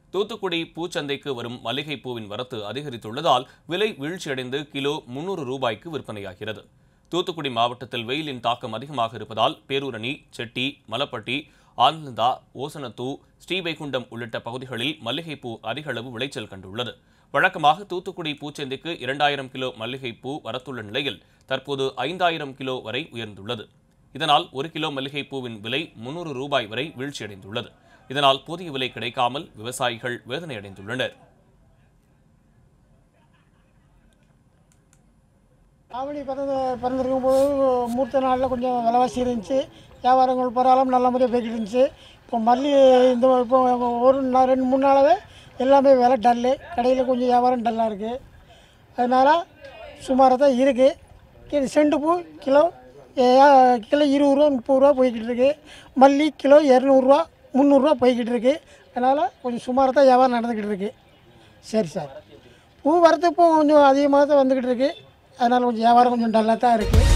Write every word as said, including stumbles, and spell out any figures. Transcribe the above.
தூத்துக்குடி பூச்சந்தைக்கு வரும் மல்லிகை பூவின் வரத்து அதிகரித்துள்ளதால் விலை வீழ்ச்சியடைந்து கிலோ முன்னூறு ரூபாய்க்கு விற்பனையாகிறது. தூத்துக்குடி மாவட்டத்தில் வெயிலின் தாக்கம் அதிகமாக இருப்பதால் பேரூரணி, செட்டி, மலப்பட்டி, ஆனந்தா, ஓசனத்தூ, ஸ்ரீவைகுண்டம் உள்ளிட்ட பகுதிகளில் மல்லிகைப்பூ அதிக அளவு விளைச்சல் கண்டுள்ளது. வழக்கமாக தூத்துக்குடி பூச்சந்தைக்கு இரண்டாயிரம் கிலோ மல்லிகைப்பூ வரத்துள்ள நிலையில் தற்போது ஐந்தாயிரம் கிலோ வரை உயர்ந்துள்ளது. இதனால் ஒரு கிலோ மல்லிகைப்பூவின் விலை முன்னூறு ரூபாய் வரை வீழ்ச்சியடைந்துள்ளது. இதனால் போதிய விலை கிடைக்காமல் விவசாயிகள் வேதனையடைந்துள்ளனர். ஆவணி பிறந்த பிறந்திருக்கும் போது மூர்த்த நாளில் கொஞ்சம் விலைவாசி இருந்துச்சு. வியாபாரங்கள் பரவாயில்லாமல் நல்ல முறையாக போய்கிட்டு இருந்துச்சு. இப்போ மல்லி இந்த இப்போ ஒரு நாள் ரெண்டு மூணு நாளாகவே எல்லாமே விலை டல்லு. கடையில் கொஞ்சம் வியாபாரம் டல்லாக இருக்குது. அதனால் சுமாராக தான் இருக்குது. செண்டு பூ கிலோ கிலோ இருபது ரூபா முப்பது ரூபா போய்கிட்டு இருக்குது. மல்லி கிலோ இரநூறுவா முந்நூறுரூவா போய்கிட்டு இருக்குது. அதனால் கொஞ்சம் சுமாராக தான் வியாபாரம் நடந்துக்கிட்டு இருக்குது. சரி சார், பூ வரத்து இப்போ கொஞ்சம் அதிகமாக தான் வந்துக்கிட்டு இருக்குது. அதனால் கொஞ்சம் வியாபாரம் கொஞ்சம் டல்லாக தான் இருக்குது.